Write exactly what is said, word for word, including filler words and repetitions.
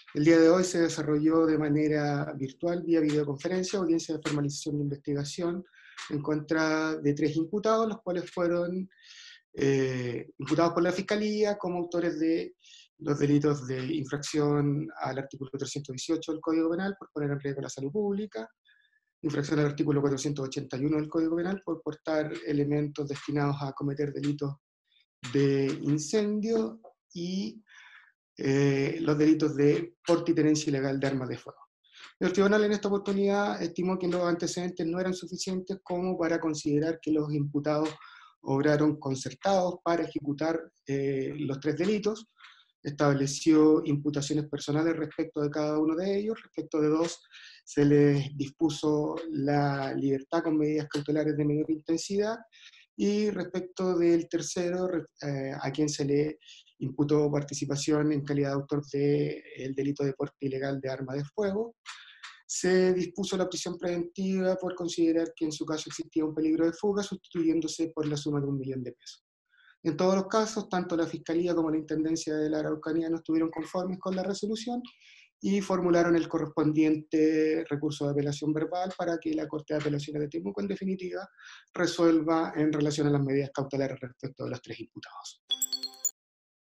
El día de hoy se desarrolló de manera virtual, vía videoconferencia, audiencia de formalización de investigación en contra de tres imputados, los cuales fueron eh, imputados por la Fiscalía como autores de los delitos de infracción al artículo trescientos dieciocho del Código Penal por poner en riesgo la salud pública, infracción al artículo cuatrocientos ochenta y uno del Código Penal por portar elementos destinados a cometer delitos de incendio y eh, los delitos de porte y tenencia ilegal de armas de fuego. El tribunal en esta oportunidad estimó que los antecedentes no eran suficientes como para considerar que los imputados obraron concertados para ejecutar eh, los tres delitos. Estableció imputaciones personales respecto de cada uno de ellos. Respecto de dos, se les dispuso la libertad con medidas cautelares de menor intensidad. Y respecto del tercero, eh, a quien se le imputó participación en calidad de autor del delito de porte ilegal de arma de fuego, se dispuso la prisión preventiva por considerar que en su caso existía un peligro de fuga, sustituyéndose por la suma de un millón de pesos. En todos los casos, tanto la Fiscalía como la Intendencia de la Araucanía no estuvieron conformes con la resolución y formularon el correspondiente recurso de apelación verbal para que la Corte de Apelaciones de Temuco, en definitiva, resuelva en relación a las medidas cautelares respecto de los tres imputados.